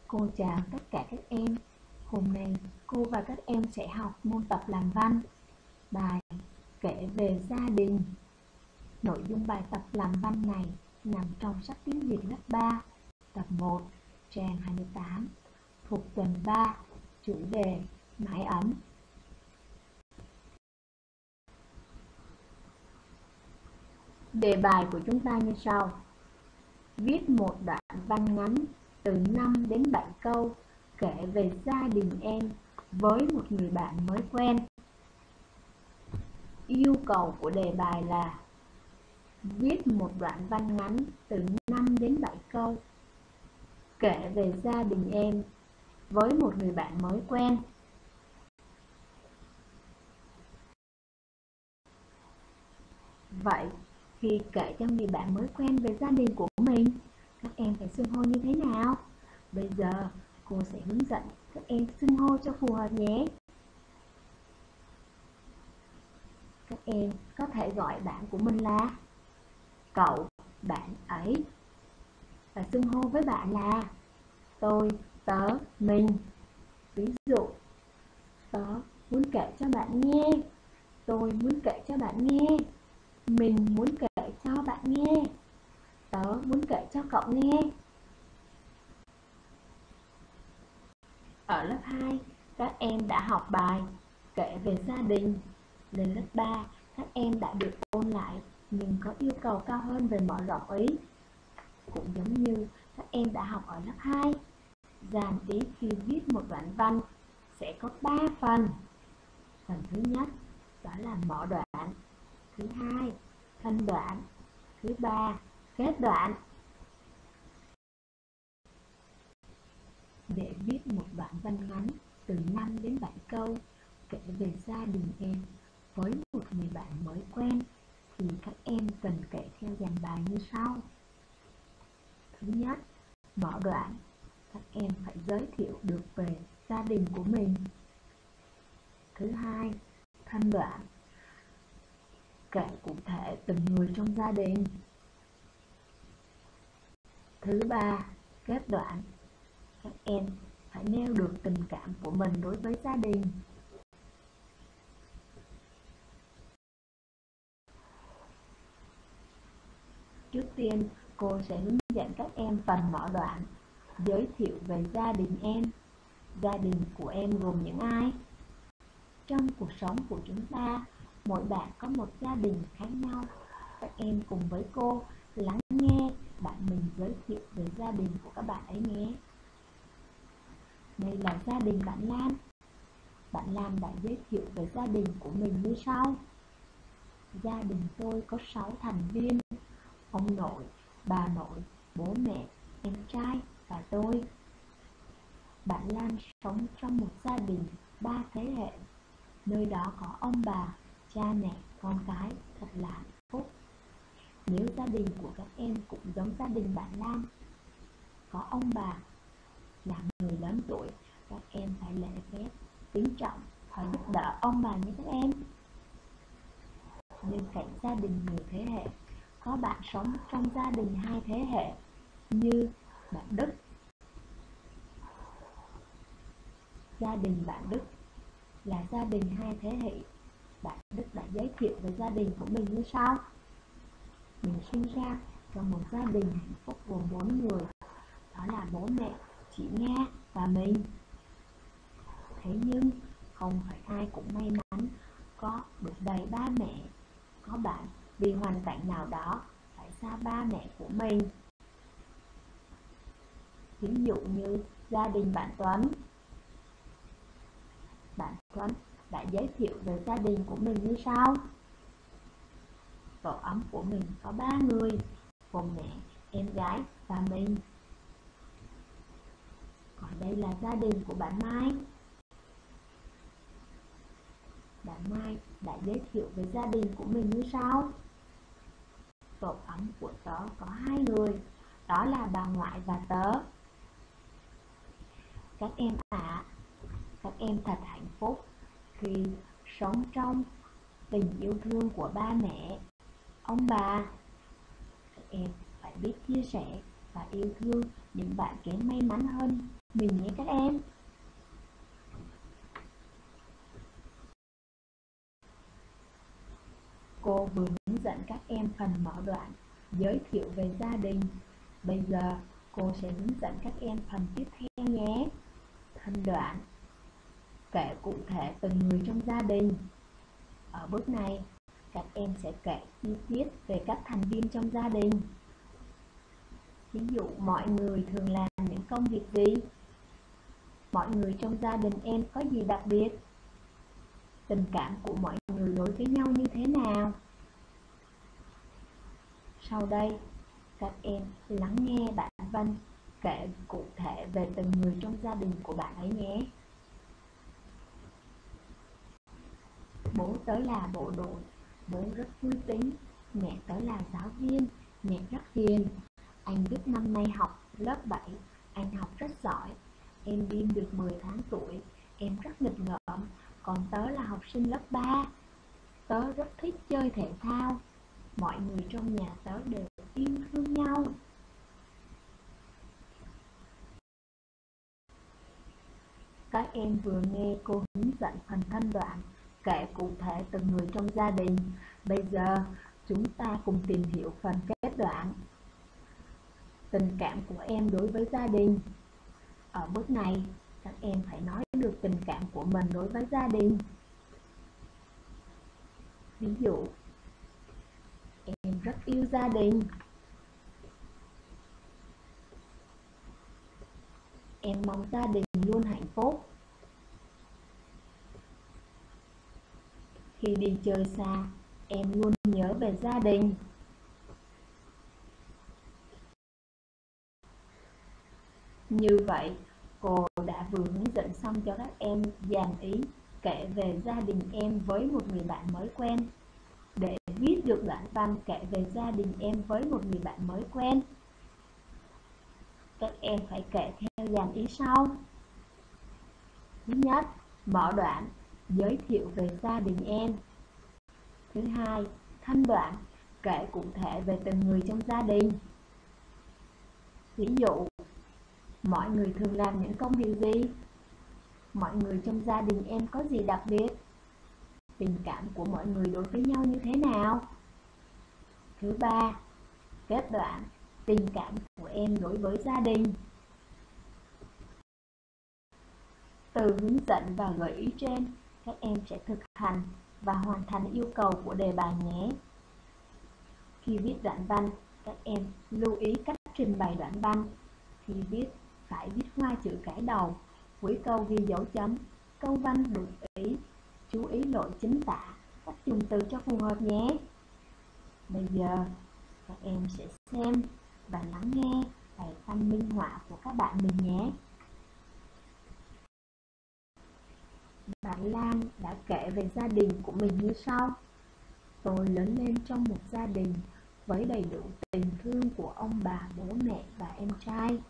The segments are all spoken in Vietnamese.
Cô chào tất cả các em. Hôm nay cô và các em sẽ học môn tập làm văn, bài kể về gia đình. Nội dung bài tập làm văn này nằm trong sách tiếng Việt lớp 3, tập 1, trang 28, thuộc tuần 3, chủ đề mái ấm. Đề bài của chúng ta như sau. Viết một đoạn văn ngắn từ 5 đến 7 câu kể về gia đình em với một người bạn mới quen. Yêu cầu của đề bài là viết một đoạn văn ngắn từ 5 đến 7 câu kể về gia đình em với một người bạn mới quen. Vậy khi kể cho người bạn mới quen về gia đình của mình, các em phải xưng hô như thế nào? Bây giờ cô sẽ hướng dẫn các em xưng hô cho phù hợp nhé. Các em có thể gọi bạn của mình là cậu, bạn ấy. Và xưng hô với bạn là tôi, tớ, mình. Ví dụ, tớ muốn kể cho bạn nghe, tôi muốn kể cho bạn nghe, mình muốn kể cho bạn nghe, tớ muốn kể cho cậu nghe. Ở lớp 2, các em đã học bài kể về gia đình. Lên lớp 3, các em đã được ôn lại nhưng có yêu cầu cao hơn về mở rộng ý. Cũng giống như các em đã học ở lớp 2, dàn ý khi viết một đoạn văn sẽ có 3 phần. Phần thứ nhất đó là mở đoạn, thứ hai thân đoạn, thứ ba kết đoạn. Để viết một đoạn văn ngắn từ 5 đến 7 câu kể về gia đình em với một người bạn mới quen thì các em cần kể theo dàn bài như sau. Thứ nhất, mở đoạn, các em phải giới thiệu được về gia đình của mình. Thứ hai, thân đoạn, kể cụ thể từng người trong gia đình. Thứ ba, kết đoạn, các em phải nêu được tình cảm của mình đối với gia đình. Trước tiên, cô sẽ hướng dẫn các em phần mở đoạn, giới thiệu về gia đình em. Gia đình của em gồm những ai? Trong cuộc sống của chúng ta, mỗi bạn có một gia đình khác nhau. Các em cùng với cô lắng nghe bạn mình giới thiệu về gia đình của các bạn ấy nhé. Đây là gia đình bạn Lan. Bạn Lan đã giới thiệu về gia đình của mình như sau. Gia đình tôi có 6 thành viên: ông nội, bà nội, bố mẹ, em trai và tôi. Bạn Lan sống trong một gia đình 3 thế hệ. Nơi đó có ông bà, cha mẹ, con cái, thật là hạnh phúc. Nếu gia đình của các em cũng giống gia đình bạn Lan, có ông bà là người lớn tuổi, các em phải lễ phép, kính trọng và giúp đỡ ông bà nhé các em. Bên cạnh gia đình nhiều thế hệ, có bạn sống trong gia đình 2 thế hệ như bạn Đức. Gia đình bạn Đức là gia đình 2 thế hệ. Bạn Đức đã giới thiệu về gia đình của mình như sau. Mình sinh ra trong một gia đình hạnh phúc gồm 4 người, đó là bố mẹ, chị Nga và mình. Thế nhưng không phải ai cũng may mắn có được đầy ba mẹ. Có bạn vì hoàn cảnh nào đó phải xa ba mẹ của mình. Ví dụ như gia đình bạn Tuấn. Bạn Tuấn đã giới thiệu về gia đình của mình như sau. Tổ ấm của mình có 3 người, gồm mẹ, em gái và mình. Còn đây là gia đình của bạn Mai. Bạn Mai đã giới thiệu về gia đình của mình như sau. Tổ ấm của tớ có 2 người, đó là bà ngoại và tớ. Các em ạ, các em thật hạnh phúc khi sống trong tình yêu thương của ba mẹ, ông bà. Các em phải biết chia sẻ và yêu thương những bạn kém may mắn hơn mình nhé các em. Cô vừa hướng dẫn các em phần mở đoạn giới thiệu về gia đình. Bây giờ cô sẽ hướng dẫn các em phần tiếp theo nhé. Thân đoạn, kể cụ thể từng người trong gia đình. Ở bước này, các em sẽ kể chi tiết về các thành viên trong gia đình. Ví dụ mọi người thường làm những công việc gì? Mọi người trong gia đình em có gì đặc biệt? Tình cảm của mọi người đối với nhau như thế nào? Sau đây, các em lắng nghe bạn Vân kể cụ thể về từng người trong gia đình của bạn ấy nhé. Bố tớ là bộ đội, bố rất vui tính. Mẹ tớ là giáo viên, mẹ rất hiền. Anh Đức năm nay học lớp 7, anh học rất giỏi. Em Bim được 10 tháng tuổi, em rất nghịch ngợm. Còn tớ là học sinh lớp 3. Tớ rất thích chơi thể thao. Mọi người trong nhà tớ đều yêu thương nhau. Các em vừa nghe cô hướng dẫn phần thân đoạn, kể cụ thể từng người trong gia đình. Bây giờ, chúng ta cùng tìm hiểu phần kết đoạn. Tình cảm của em đối với gia đình. Ở bước này, các em phải nói được tình cảm của mình đối với gia đình. Ví dụ, em rất yêu gia đình. Em mong gia đình luôn hạnh phúc. Khi đi chơi xa, em luôn nhớ về gia đình. Như vậy, cô đã vừa hướng dẫn xong cho các em dàn ý kể về gia đình em với một người bạn mới quen. Để viết được đoạn văn kể về gia đình em với một người bạn mới quen, các em phải kể theo dàn ý sau. Thứ nhất, mở đoạn giới thiệu về gia đình em. Thứ hai, thân đoạn kể cụ thể về từng người trong gia đình. Ví dụ, mọi người thường làm những công việc gì? Mọi người trong gia đình em có gì đặc biệt? Tình cảm của mọi người đối với nhau như thế nào? Thứ ba, kết đoạn tình cảm của em đối với gia đình. Từ hướng dẫn và gợi ý trên, các em sẽ thực hành và hoàn thành yêu cầu của đề bài nhé. Khi viết đoạn văn, các em lưu ý cách trình bày đoạn văn. Khi viết, phải viết hoa chữ cái đầu, cuối câu ghi dấu chấm, câu văn đúng ý, chú ý lỗi chính tả, cách dùng từ cho phù hợp nhé. Bây giờ, các em sẽ xem và lắng nghe bài văn minh họa của các bạn mình nhé. Bạn Lan đã kể về gia đình của mình như sau. Tôi lớn lên trong một gia đình với đầy đủ tình thương của ông bà, bố mẹ và em trai.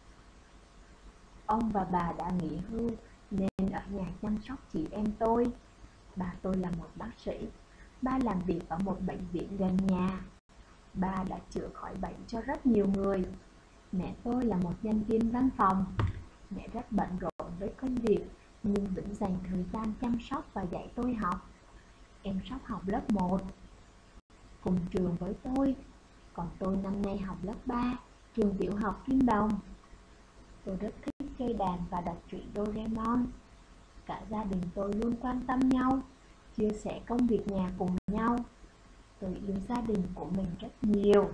Ông và bà đã nghỉ hưu nên ở nhà chăm sóc chị em tôi. Bà tôi là một bác sĩ. Ba làm việc ở một bệnh viện gần nhà. Ba đã chữa khỏi bệnh cho rất nhiều người. Mẹ tôi là một nhân viên văn phòng. Mẹ rất bận rộn với công việc nhưng vẫn dành thời gian chăm sóc và dạy tôi học. Em sắp học lớp 1, cùng trường với tôi, còn tôi năm nay học lớp 3, trường tiểu học Kim Đồng. Tôi rất thích chơi đàn và đọc truyện Doraemon. Cả gia đình tôi luôn quan tâm nhau, chia sẻ công việc nhà cùng nhau. Tôi yêu gia đình của mình rất nhiều.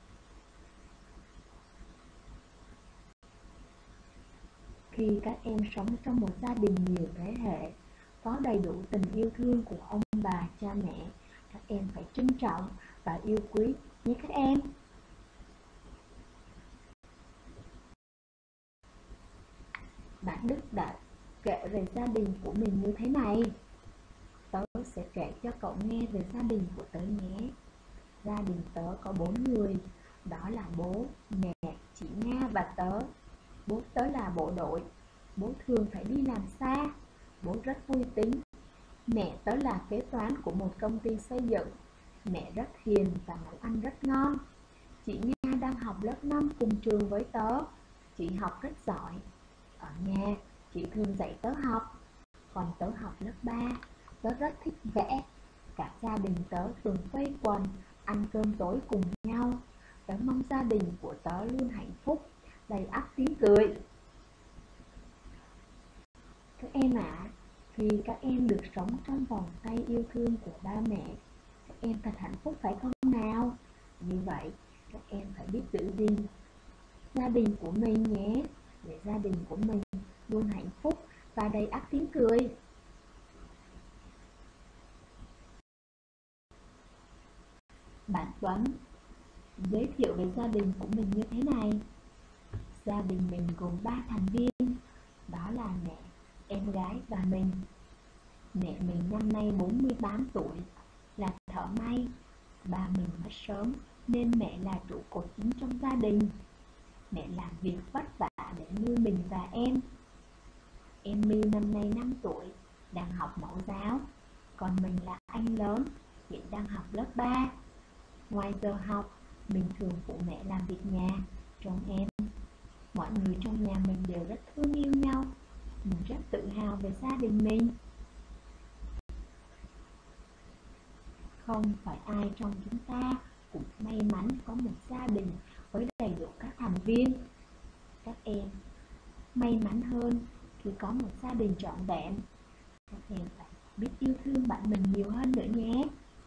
Khi các em sống trong một gia đình nhiều thế hệ, có đầy đủ tình yêu thương của ông bà, cha mẹ, các em phải trân trọng và yêu quý nhé các em. Bạn Đức đã kể về gia đình của mình như thế này. Tớ sẽ kể cho cậu nghe về gia đình của tớ nhé. Gia đình tớ có 4 người, đó là bố, mẹ, chị Nga và tớ. Bố tớ là bộ đội, bố thường phải đi làm xa, bố rất vui tính. Mẹ tớ là kế toán của một công ty xây dựng, mẹ rất hiền và nấu ăn rất ngon. Chị Nga đang học lớp 5 cùng trường với tớ, chị học rất giỏi. Ở nhà, chị thường dạy tớ học. Còn tớ học lớp 3, tớ rất thích vẽ. Cả gia đình tớ thường quây quần, ăn cơm tối cùng nhau. Tớ mong gia đình của tớ luôn hạnh phúc, đầy ắp tiếng cười. Các em ạ, khi các em được sống trong vòng tay yêu thương của ba mẹ, các em thật hạnh phúc phải không nào? Như vậy, các em phải biết giữ gìn gia đình của mình nhé, để gia đình của mình luôn hạnh phúc và đầy ắp tiếng cười. Bạn Tuấn giới thiệu về gia đình của mình như thế này. Gia đình mình gồm 3 thành viên, đó là mẹ, em gái và mình. Mẹ mình năm nay 48 tuổi, là thợ may. Ba mình mất sớm nên mẹ là trụ cột chính trong gia đình. Mẹ làm việc vất vả để nuôi mình và em. Em My năm nay 5 tuổi, đang học mẫu giáo. Còn mình là anh lớn, hiện đang học lớp 3. Ngoài giờ học, mình thường phụ mẹ làm việc nhà, trông em. Mọi người trong nhà mình đều rất thương yêu nhau. Mình rất tự hào về gia đình mình. Không phải ai trong chúng ta cũng may mắn có một gia đình với đầy đủ các thành viên. Các em may mắn hơn khi có một gia đình trọn vẹn. Các em phải biết yêu thương bạn mình nhiều hơn nữa nhé.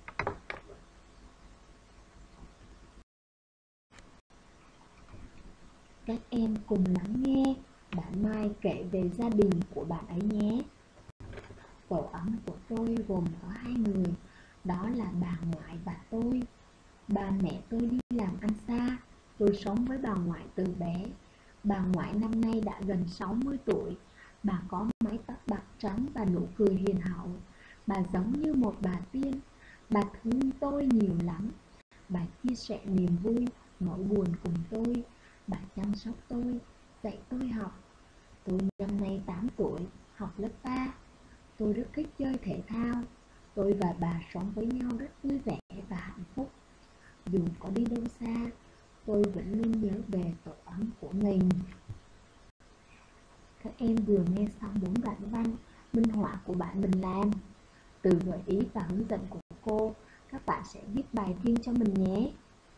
Các em cùng lắng nghe bạn Mai kể về gia đình của bạn ấy nhé. Tổ ấm của tôi gồm có 2 người, đó là bà ngoại và tôi. Ba mẹ tôi đi làm ăn xa, tôi sống với bà ngoại từ bé. Bà ngoại năm nay đã gần 60 tuổi. Bà có mái tóc bạc trắng và nụ cười hiền hậu. Bà giống như một bà tiên. Bà thương tôi nhiều lắm. Bà chia sẻ niềm vui, nỗi buồn cùng tôi. Bà chăm sóc tôi, dạy tôi học. Tôi năm nay 8 tuổi, học lớp 3. Tôi rất thích chơi thể thao. Tôi và bà sống với nhau rất vui vẻ và hạnh phúc. Dù có đi đâu xa, tôi vẫn luôn nhớ về tổ ấm của mình. Các em vừa nghe xong 4 đoạn văn minh họa của bạn mình làm. Từ gợi ý và hướng dẫn của cô, các bạn sẽ viết bài riêng cho mình nhé.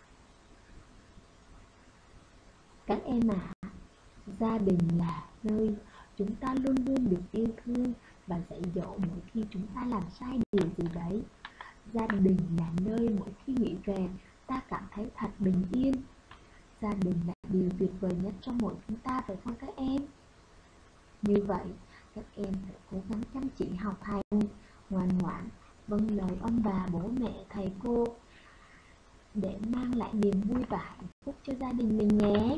Các em ạ, gia đình là nơi chúng ta luôn luôn được yêu thương và dạy dỗ mỗi khi chúng ta làm sai điều gì đấy. Gia đình là nơi mỗi khi nghĩ về ta cảm thấy thật bình yên. Gia đình là điều tuyệt vời nhất trong mỗi chúng ta, phải không các em? Như vậy, các em phải cố gắng chăm chỉ học hành, ngoan ngoãn, vâng lời ông bà, bố mẹ, thầy cô để mang lại niềm vui và hạnh phúc cho gia đình mình nhé.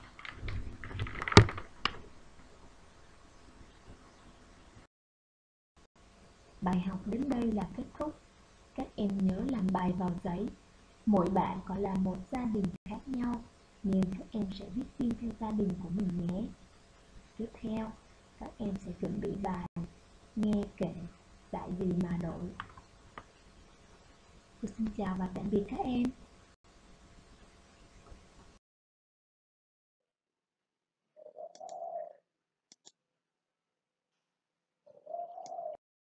Bài học đến đây là kết thúc. Các em nhớ làm bài vào giấy. Mỗi bạn có là một gia đình khác nhau, nên các em sẽ viết riêng theo gia đình của mình nhé. Tiếp theo, các em sẽ chuẩn bị bài nghe kể Đại gì mà đổi. Tôi xin chào và tạm biệt các em.